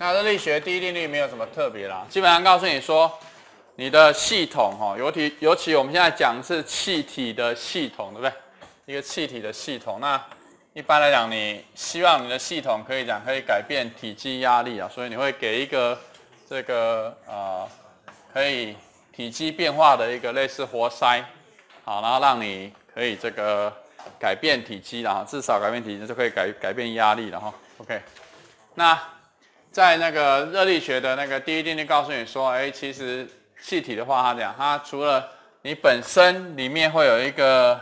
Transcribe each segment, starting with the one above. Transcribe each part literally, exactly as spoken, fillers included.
那热力学第一定律没有什么特别啦，基本上告诉你说，你的系统哈，尤其尤其我们现在讲的是气体的系统，对不对？一个气体的系统，那一般来讲，你希望你的系统可以讲可以改变体积压力啊，所以你会给一个这个呃可以体积变化的一个类似活塞，好，然后让你可以这个改变体积，然后至少改变体积就可以改改变压力了哈。OK， 那在那个热力学的那个第一定律告诉你说，哎，其实气体的话，它讲它除了你本身里面会有一个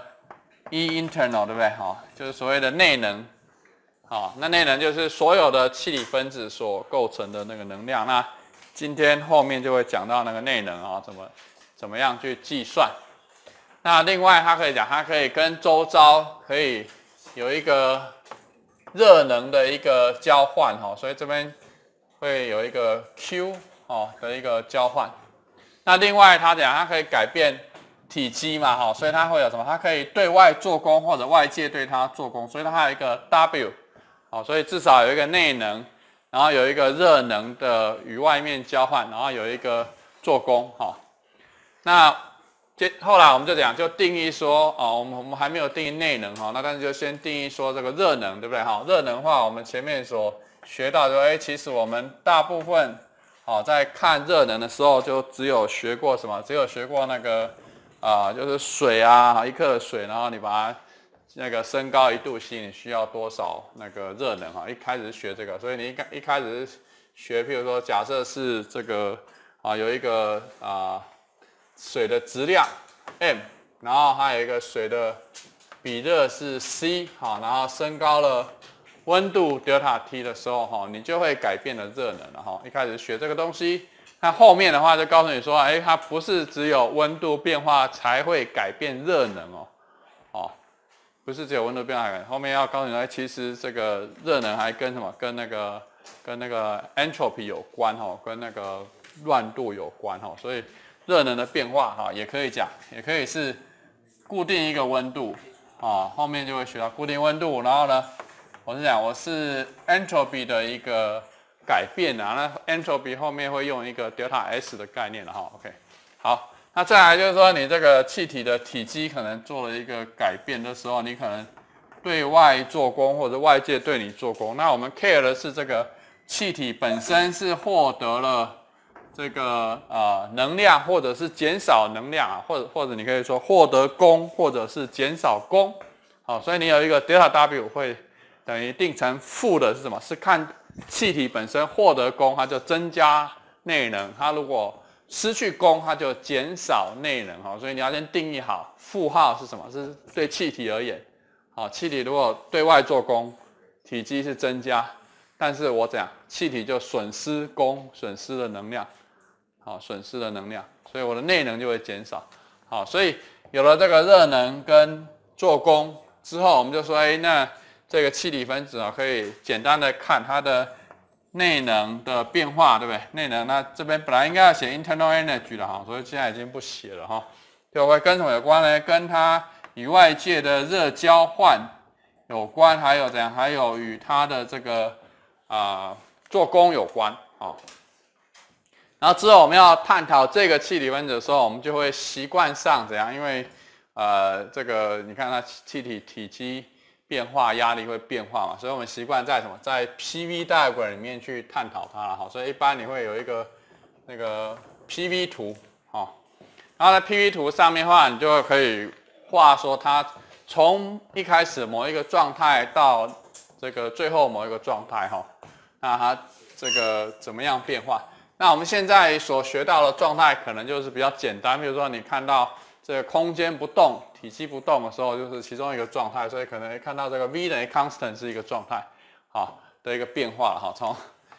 E internal， 对不对？好，就是所谓的内能。好，那内能就是所有的气体分子所构成的那个能量。那今天后面就会讲到那个内能啊，怎么怎么样去计算。那另外它可以讲，它可以跟周遭可以有一个热能的一个交换哈，所以这边会有一个 Q 哦的一个交换。那另外它讲它可以改变体积嘛哈，所以它会有什么？它可以对外做功或者外界对它做功，所以它还有一个 W 好，所以至少有一个内能，然后有一个热能的与外面交换，然后有一个做功哈。那接后来我们就讲就定义说哦，我们我们还没有定义内能哈，那但是就先定义说这个热能对不对哈？热能的话，我们前面所学到说，哎，其实我们大部分好在看热能的时候，就只有学过什么？只有学过那个啊、呃，就是水啊，一克的水，然后你把它那个升高一度 C， 你需要多少那个热能哈？一开始是学这个，所以你一开一开始是学，譬如说假设是这个啊有一个啊。水的质量 m， 然后还有一个水的比热是 c， 好，然后升高了温度 delta t 的时候，哈，你就会改变了热能了哈。一开始学这个东西，那后面的话就告诉你说，哎，它不是只有温度变化才会改变热能哦，哦，不是只有温度变化改变，后面要告诉你说，其实这个热能还跟什么？跟那个跟那个 entropy 有关哈，跟那个乱度有关哈，所以。热能的变化哈，也可以讲，也可以是固定一个温度啊，后面就会学到固定温度。然后呢，我是讲我是 entropy 的一个改变啊，那 entropy 后面会用一个 delta S 的概念了哈。OK， 好，那再来就是说你这个气体的体积可能做了一个改变的时候，你可能对外做功或者外界对你做功。那我们 care 的是这个气体本身是获得了。这个呃能量，或者是减少能量啊，或者或者你可以说获得功，或者是减少功，好，所以你有一个 delta W 会等于定成负的是什么？是看气体本身获得功，它就增加内能；它如果失去功，它就减少内能。好，所以你要先定义好负号是什么？是对气体而言，好，气体如果对外做功，体积是增加，但是我讲气体就损失功，损失了能量。好，损失了能量，所以我的内能就会减少。好，所以有了这个热能跟做功之后，我们就说，哎，那这个气体分子啊，可以简单的看它的内能的变化，对不对？内能，那这边本来应该要写 internal energy 的哈，所以现在已经不写了哈。就会跟什么有关呢？跟它与外界的热交换有关，还有怎样？还有与它的这个啊、呃、做功有关。好。然后之后我们要探讨这个气体分子的时候，我们就会习惯上怎样？因为呃，这个你看它气体体积变化，压力会变化嘛，所以我们习惯在什么？在 P V diagram 里面去探讨它了哈。所以一般你会有一个那个 P V 图哈，然后在 P V 图上面的话，你就可以画说它从一开始某一个状态到这个最后某一个状态哈，那它这个怎么样变化？那我们现在所学到的状态可能就是比较简单，比如说你看到这个空间不动、体积不动的时候，就是其中一个状态，所以可能看到这个 V 等于 constant 是一个状态，好的一个变化了哈。从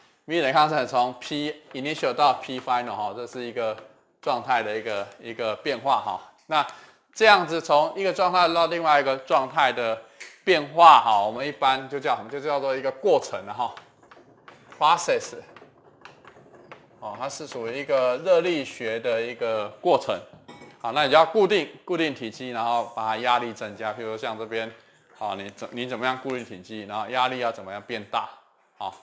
V 等于 constant 从 P initial 到 P final 哈，这是一个状态的一个一个变化哈。那这样子从一个状态到另外一个状态的变化哈，我们一般就叫什么？就叫做一个过程了哈 ，process。哦，它是属于一个热力学的一个过程。好，那你就要固定固定体积，然后把它压力增加。譬如像这边，好，你怎你怎么样固定体积，然后压力要怎么样变大？好，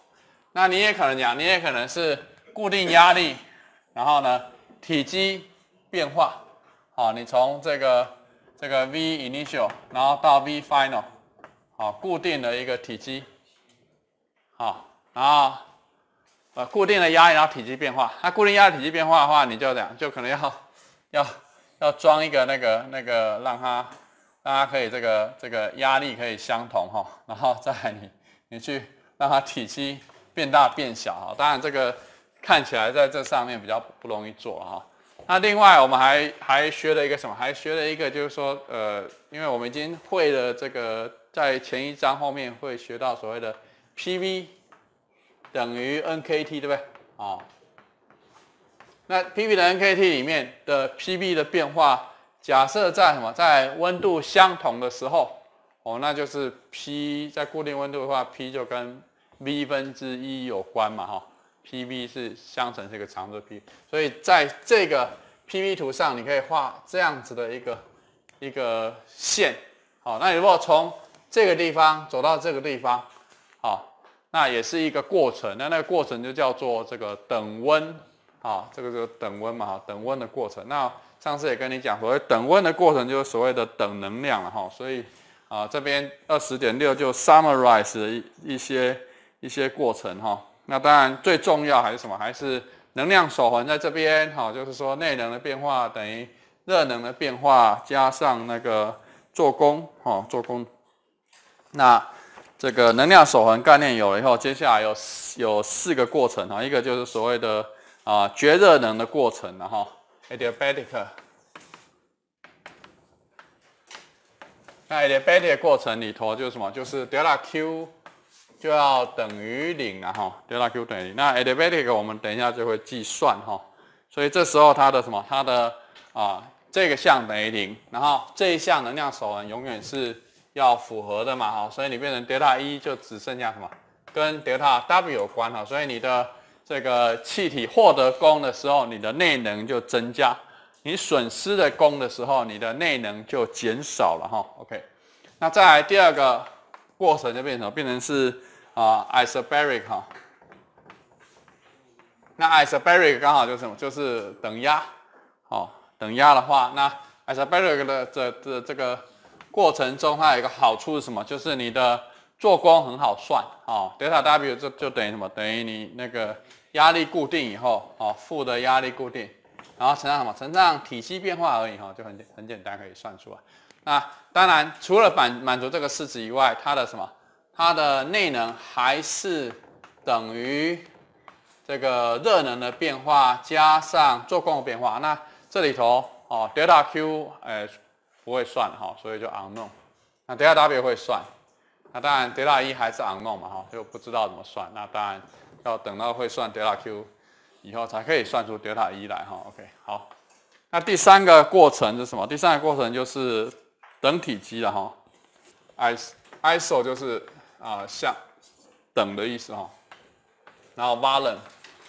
那你也可能讲，你也可能是固定压力，然后呢体积变化，好，你从这个这个 V initial， 然后到 V final， 好，固定的一个体积，好，然后呃固定的压力，然后体积变化。那固定压力体积变化的话，你就这样，就可能要要要装一个那个那个让它让它可以这个这个压力可以相同哈，然后再来你你去让它体积变大变小哈。当然这个看起来在这上面比较不容易做哈。那另外我们还还学了一个什么？还学了一个就是说呃，因为我们已经会了这个，在前一章后面会学到所谓的 P V 等于 N K T， 对不对？哦，那 P V 的 N K T 里面的 P V 的变化，假设在什么？在温度相同的时候，哦，那就是 P 在固定温度的话 ，P 就跟 V 分之一有关嘛，哈、哦。P V 是相乘是一个常数 P， 所以在这个 P V 图上，你可以画这样子的一个一个线，好，那你如果从这个地方走到这个地方，好，那也是一个过程，那那个过程就叫做这个等温，好，这个就是等温嘛，等温的过程。那上次也跟你讲，所谓等温的过程就是所谓的等能量了哈，所以啊这边 二十点六 就 summarize 了一一些一些过程哈。那当然最重要还是什么？还是能量守恒在这边，好，就是说内能的变化等于热能的变化加上那个做功，哦，做功。那这个能量守恒概念有了以后，接下来有有四个过程哈，一个就是所谓的啊绝热能的过程了哈 ，adiabatic。那 adiabatic 的过程里头就是什么？就是 delta Q。就要等于零了哈 ，delta Q 等于零。那 adiabatic 我们等一下就会计算哈，所以这时候它的什么？它的啊这个项等于零，然后这一项能量守恒永远是要符合的嘛哈，所以你变成 delta 一就只剩下什么？跟 delta W 有关哈，所以你的这个气体获得功的时候，你的内能就增加；你损失的功的时候，你的内能就减少了哈。OK， 那再来第二个过程就变成变成是啊、呃、isobaric 哈，那 isobaric 刚好就是什么？就是等压，好、哦，等压的话，那 isobaric 的这这这个过程中，它有一个好处是什么？就是你的做功很好算，哦 ，delta W 就就等于什么？等于你那个压力固定以后，哦，负的压力固定，然后乘上什么？乘上体积变化而已哈、哦，就很很简单可以算出来。那当然，除了满满足这个式子以外，它的什么？它的内能还是等于这个热能的变化加上做功的变化。那这里头哦 ，delta Q 呃不会算哈、哦，所以就 unknown。那 delta W 会算。那当然 delta 一还是 unknown 嘛哈、哦，就不知道怎么算。那当然要等到会算 delta Q 以后才可以算出 delta 一来哈、哦。OK， 好。那第三个过程是什么？第三个过程就是等体积了哈 ，is iso 就是啊、呃、像等的意思哈，然后 volume，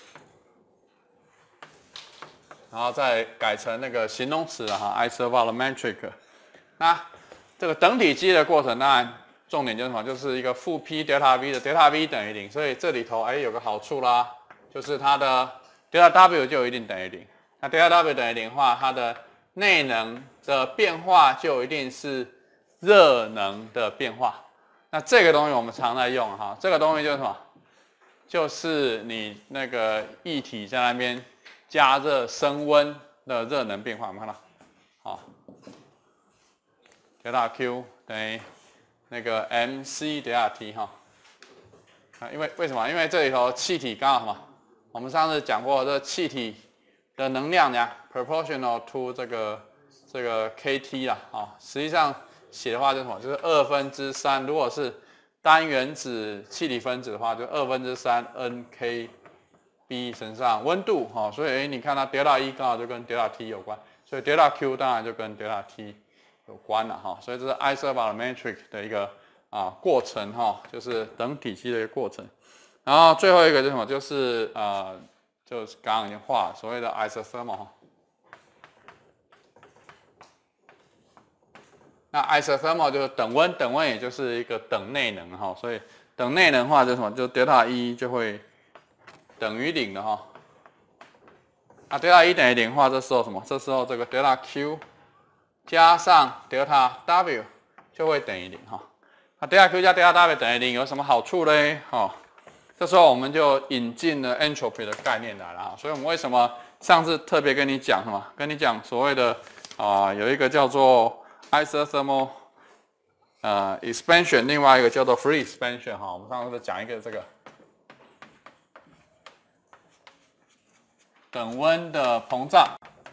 然后再改成那个形容词了哈 ，isovolumetric。那这个等体积的过程，当然重点就是什么？就是一个负 P delta V 的 delta V 等于零，所以这里头哎有个好处啦，就是它的 delta W 就一定等于零。那 delta W 等于零的话，它的内能的变化就一定是热能的变化。那这个东西我们常在用哈，这个东西就是什么？就是你那个液体在那边加热升温的热能变化，有没有看到？好 ，delta Q 等于那个 mc delta T 哈。啊，因为为什么？因为这里头气体刚好什么？我们上次讲过，这气体的能量呢 ，proportional to 这个这个 kT 啦，啊，实际上写的话就是什么？就是二分之三，如果是单原子气体分子的话，就二分之三 N K B 乘上温度，哈、哦，所以你看它 delta 一刚好就跟 delta T 有关，所以 delta Q 当然就跟 delta T 有关了，哈、哦，所以这是 isovolumetric 的一个啊过程，哈、哦，就是等体积的一个过程。然后最后一个就是什么？就是呃。就是刚刚已经画了所谓的 isothermal， 那 isothermal 就是等温，等温也就是一个等内能哈，所以等内能的话就是什么？就 delta 一就会等于零了哈。啊 ，delta 一等于零的话，这时候什么？这时候这个 delta Q 加上 delta W 就会等于零哈。那 delta Q 加 delta W 等于零有什么好处嘞？哈，这时候我们就引进了 entropy 的概念来了哈。所以我们为什么上次特别跟你讲什么？跟你讲所谓的啊、呃，有一个叫做 isothermal 呃 expansion， 另外一个叫做 free expansion 哈。我们上次讲一个这个等温的膨胀，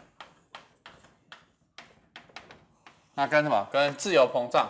那跟什么？跟自由膨胀。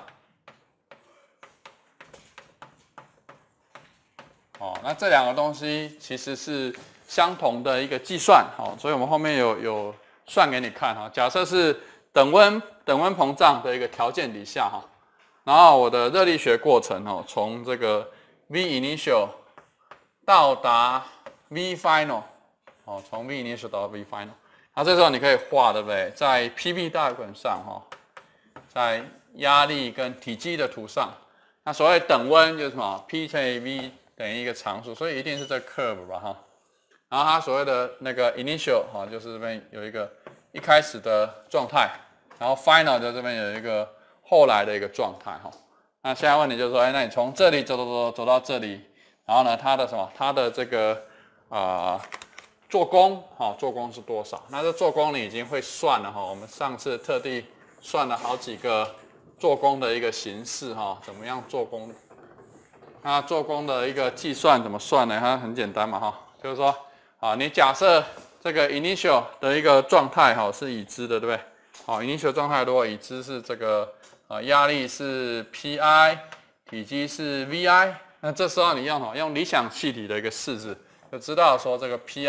哦，那这两个东西其实是相同的一个计算，好，所以我们后面有有算给你看哈。假设是等温等温膨胀的一个条件底下哈，然后我的热力学过程哦，从这个 V initial 到达 V final， 哦，从 V initial 到 V final， 那这时候你可以画，对不对？在 P V 大本上哈，在压力跟体积的图上，那所谓等温就是什么 ？P 乘以 V 等于一个常数，所以一定是这 curve 吧哈。然后它所谓的那个 initial 哈，就是这边有一个一开始的状态，然后 final 在这边有一个后来的一个状态哈。那现在问题就是说，哎，那你从这里走走走走到这里，然后呢，它的什么？它的这个啊、呃、做功哈，做功是多少？那这做功你已经会算了哈。我们上次特地算了好几个做功的一个形式哈，怎么样做功？那做功的一个计算怎么算呢？它很简单嘛哈，就是说啊，你假设这个 initial 的一个状态哈是已知的，对不对？好 ，initial 状态如果已知是这个呃压力是 P I， 体积是 V I， 那这时候你用什么？用理想气体的一个式子，就知道说这个 P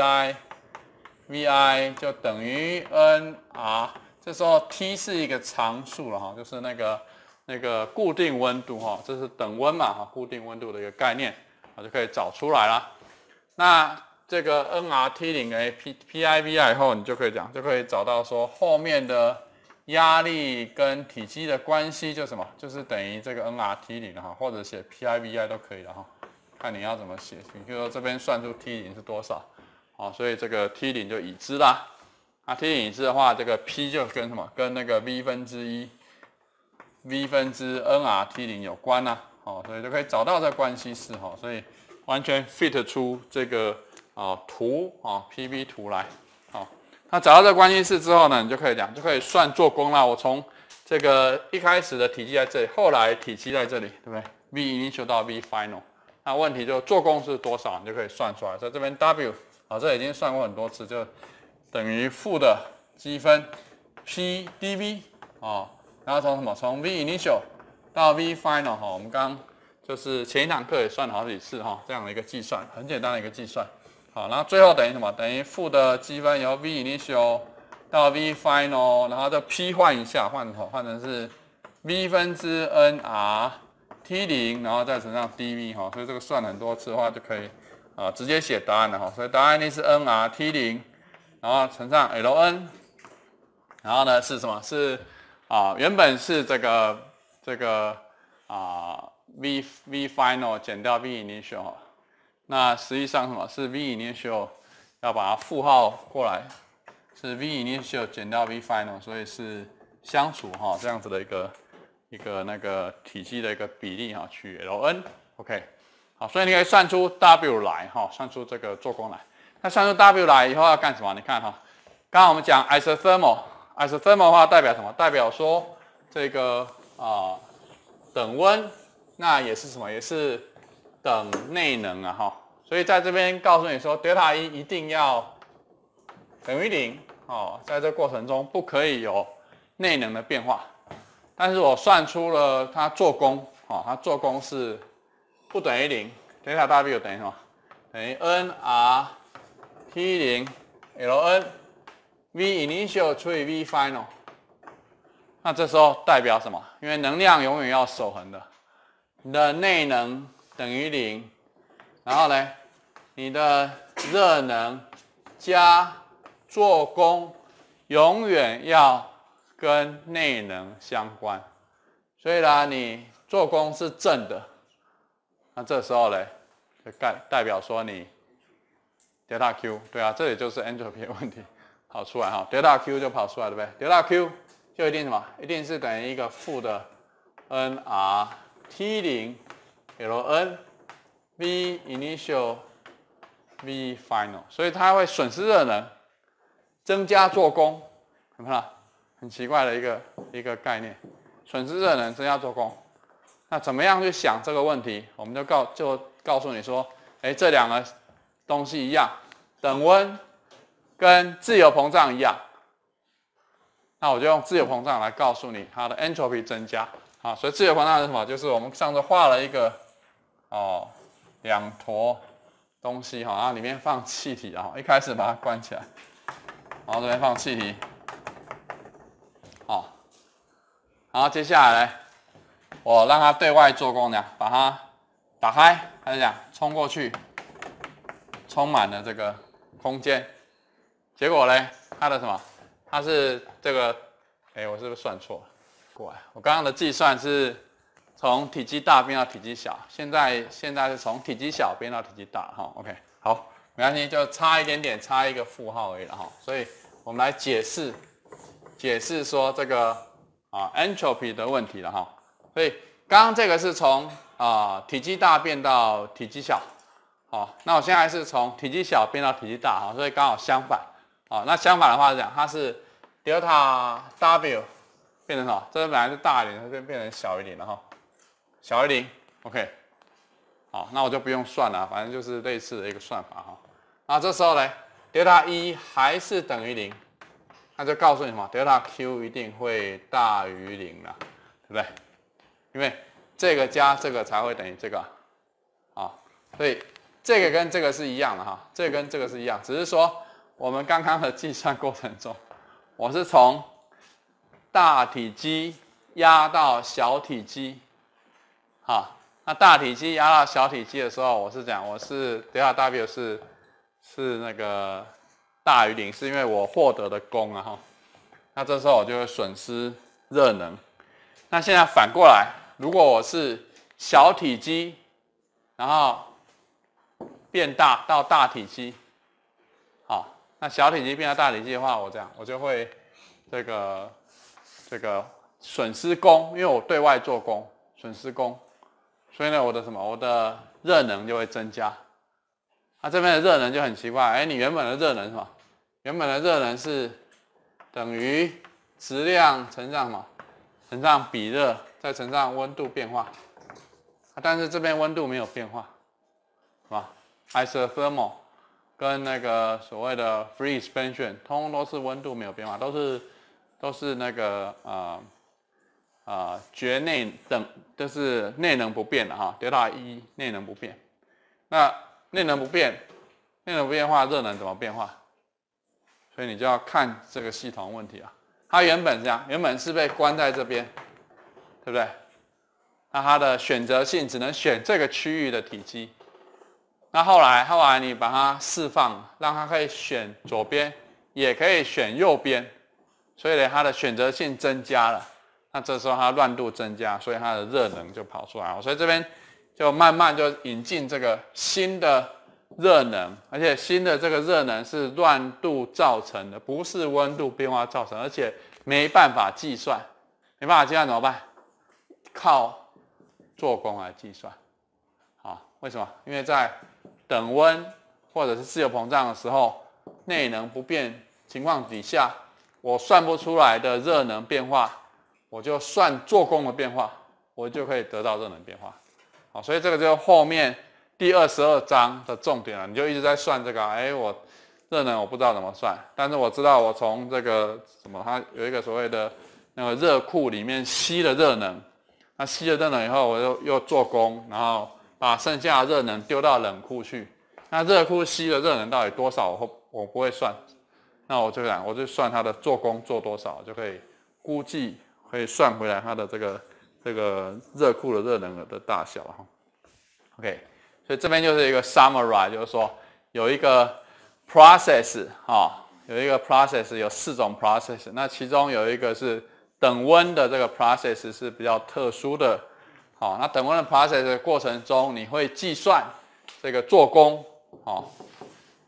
I、V I 就等于 N R。这时候 T 是一个常数了哈，就是那个。那个固定温度哈，这是等温嘛哈，固定温度的一个概念，啊就可以找出来啦。那这个 N R T 零 A P P I V I 以后，你就可以讲，就可以找到说后面的压力跟体积的关系就什么，就是等于这个 N R T 零 哈，或者写 P I V I 都可以了哈，看你要怎么写。比如说这边算出 T 零是多少，好，所以这个 T 零就已知啦。那 T 零已知的话，这个 P 就跟什么，跟那个 V 分之一。V 分之 N R T 零 有关呐、啊，哦，所以就可以找到这关系式哈、哦，所以完全 fit 出这个啊、哦、图啊、哦、P V 图来，好、哦，那找到这关系式之后呢，你就可以讲，就可以算做功啦。我从这个一开始的体积在这里，后来体积在这里，对不对 ？V initial 到 V final， 那问题就做功是多少，你就可以算出来。在这边 W 啊、哦，这已经算过很多次，就等于负的积分 P dV 哦。然后从什么？从 V initial 到 V final 哈，我们刚刚就是前一堂课也算了好几次哈，这样的一个计算，很简单的一个计算。好，然后最后等于什么？等于负的积分由 V initial 到 V final， 然后就 P 换一下，换什么？换成是 V 分之 N R T 零， 然后再乘上 dV 哈，所以这个算了很多次的话就可以啊直接写答案了哈。所以答案一定是 N R T 零， 然后乘上 L N， 然后呢是什么？是啊，原本是这个这个啊 V V final 减掉 V initial， 那实际上什么是 V initial 要把它负号过来，是 V initial 减掉 V final， 所以是相除哈这样子的一个一个那个体积的一个比例哈，取 L N，OK， 好，所以你可以算出 W 来哈，算出这个做功来。那算出 W 来以后要干什么？你看哈，刚刚我们讲 isothermal。isothermal 的话代表什么？代表说这个啊、呃、等温，那也是什么？也是等内能啊哈。所以在这边告诉你说 delta 一一定要等于零哦，在这过程中不可以有内能的变化。但是我算出了它做功哦，它做功是不等于零 ，delta W 等于什么？等于 N R T 零 L N V initial 除以 V final， 那这时候代表什么？因为能量永远要守恒的，你的内能等于零，然后呢，你的热能加做功永远要跟内能相关，所以呢，你做功是正的，那这时候呢，就代代表说你 delta Q， 对啊，这里就是 entropy 的问题跑出来哈 ，delta Q 就跑出来，对不对 ？delta Q 就一定什么？一定是等于一个负的 N R T 零 L N V initial V final， 所以它会损失热能，增加做功，有没有？很奇怪的一个一个概念，损失热能，增加做功。那怎么样去想这个问题？我们就告就告诉你说，哎，这两个东西一样，等温跟自由膨胀一样。那我就用自由膨胀来告诉你它的 entropy 增加啊。所以自由膨胀是什么？就是我们上次画了一个哦两坨东西哈，然后里面放气体啊，一开始把它关起来，然后这边放气体，好，然后接下来呢，我让它对外做功呢，把它打开，它就这样冲过去，充满了这个空间。结果呢，它的什么？它是这个，哎，我是不是算错了？过来，我刚刚的计算是从体积大变到体积小，现在现在是从体积小变到体积大哈。OK， 好，没关系，就差一点点，差一个负号而已了哈。所以我们来解释解释说这个啊 entropy 的问题了哈。所以刚刚这个是从啊体积大变到体积小，好，那我现在是从体积小变到体积大哈，所以刚好相反。好，那相反的话是讲，它是 delta W 变成什么？这边本来是大于零，这边变成小于零了哈，小于零 ，OK。好，那我就不用算了，反正就是类似的一个算法哈。那这时候呢 ，delta 一还是等于零，那就告诉你什么 ？delta Q 一定会大于零了，对不对？因为这个加这个才会等于这个，啊，所以这个跟这个是一样的哈，这个跟这个是一样，只是说。我们刚刚的计算过程中，我是从大体积压到小体积，好，那大体积压到小体积的时候，我是讲我是 delta W 是是那个大于零，是因为我获得的功啊哈，那这时候我就会损失热能。那现在反过来，如果我是小体积，然后变大到大体积，好。那小体积变到大体积的话，我这样我就会这个这个损失功，因为我对外做功，损失功，所以呢，我的什么，我的热能就会增加。那、啊、这边的热能就很奇怪，哎，你原本的热能是什么？原本的热能是等于质量乘上什么？乘上比热，再乘上温度变化。啊、但是这边温度没有变化，是吧 ？isothermal。跟那个所谓的 free expansion， 通通都是温度没有变化，都是都是那个呃呃绝内等，就是内能不变的哈 ，delta 一内能不变。那内能不变，内能不变化，热能怎么变化？所以你就要看这个系统问题啊。它原本这样，原本是被关在这边，对不对？那它的选择性只能选这个区域的体积。那后来，后来你把它释放，让它可以选左边，也可以选右边，所以呢，它的选择性增加了。那这时候它乱度增加，所以它的热能就跑出来了。所以这边就慢慢就引进这个新的热能，而且新的这个热能是乱度造成的，不是温度变化造成，而且没办法计算，没办法计算怎么办？靠做功来计算。好，为什么？因为在等温或者是自由膨胀的时候，内能不变情况底下，我算不出来的热能变化，我就算做功的变化，我就可以得到热能变化。好，所以这个就是后面第二十二章的重点了。你就一直在算这个，哎，我热能我不知道怎么算，但是我知道我从这个什么，它有一个所谓的那个热库里面吸了热能，那吸了热能以后，我又又做功，然后把剩下的热能丢到冷库去。那热库吸的热能到底多少？我我不会算，那我就讲，我就算它的做功做多少，就可以估计可以算回来它的这个这个热库的热能的大小哈。OK， 所以这边就是一个 summary， 就是说有一个 process 哈，有一个 process 有四种 process， 那其中有一个是等温的这个 process 是比较特殊的。好，那等温的 process 的过程中，你会计算这个做功，好，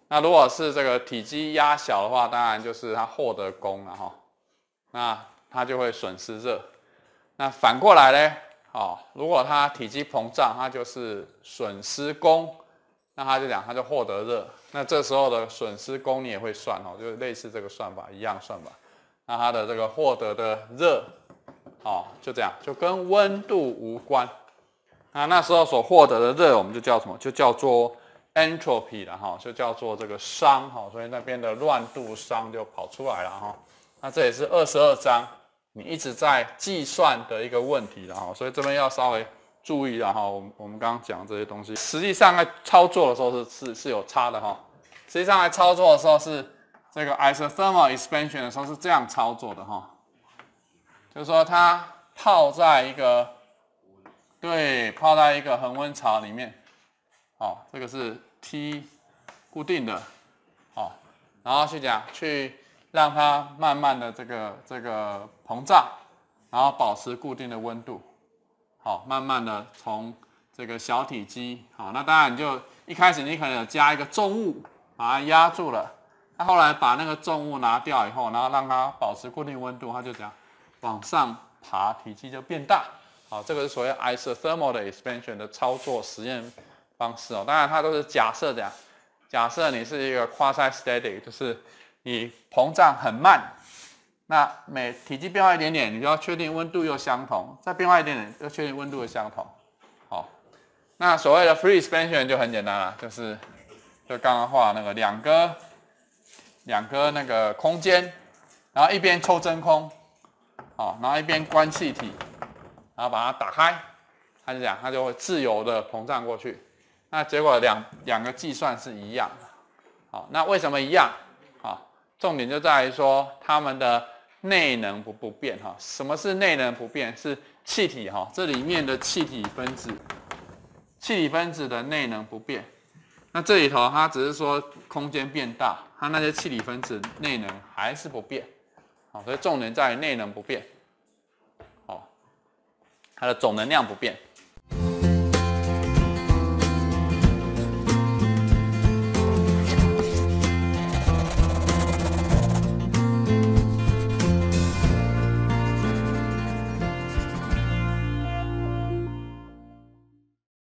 那如果是这个体积压小的话，当然就是它获得功了哈，那它就会损失热。那反过来呢，哦，如果它体积膨胀，它就是损失功，那它就讲它就获得热。那这时候的损失功你也会算哦，就是类似这个算法一样算法。那它的这个获得的热，哦，就这样，就跟温度无关。那那时候所获得的热，我们就叫什么？就叫做 entropy 了哈，就叫做这个熵哈。所以那边的乱度熵就跑出来了哈。那这也是二十二章你一直在计算的一个问题了哈。所以这边要稍微注意了哈。我们我们刚刚讲这些东西，实际上在操作的时候是是是有差的哈。实际上在操作的时候是这个 isothermal expansion 的时候是这样操作的哈，就是说它泡在一个对泡在一个恒温槽里面，好，这个是 T 固定的，好，然后去讲去让它慢慢的这个这个膨胀，然后保持固定的温度，好，慢慢的从这个小体积，好，那当然你就一开始你可能有加一个重物把它压住了，那后来把那个重物拿掉以后，然后让它保持固定温度，它就这样往上爬，体积就变大。好，这个是所谓 isothermal 的 expansion 的操作实验方式哦。当然，它都是假设这样，假设你是一个 quasi-static， 就是你膨胀很慢，那每体积变化一点点，你就要确定温度又相同，再变化一点点，又确定温度又相同。好，那所谓的 free expansion 就很简单了，就是就刚刚画那个两个两个那个空间，然后一边抽真空，好，然后一边关气体。然后把它打开，它就这样，它就会自由的膨胀过去。那结果两两个计算是一样的。好，那为什么一样？好，重点就在于说它们的内能不不变哈。什么是内能不变？是气体哈，这里面的气体分子，气体分子的内能不变。那这里头它只是说空间变大，它那些气体分子内能还是不变。好，所以重点在于内能不变。它的总能量不变。